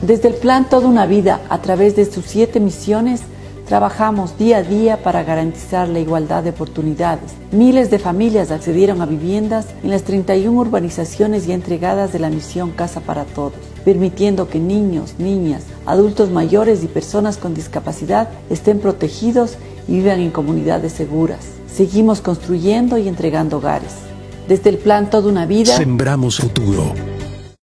Desde el plan Toda una Vida, a través de sus 7 misiones, trabajamos día a día para garantizar la igualdad de oportunidades. Miles de familias accedieron a viviendas en las 31 urbanizaciones ya entregadas de la misión Casa para Todos, permitiendo que niños, niñas, adultos mayores y personas con discapacidad estén protegidos y vivan en comunidades seguras. Seguimos construyendo y entregando hogares. Desde el plan Toda una Vida, sembramos futuro.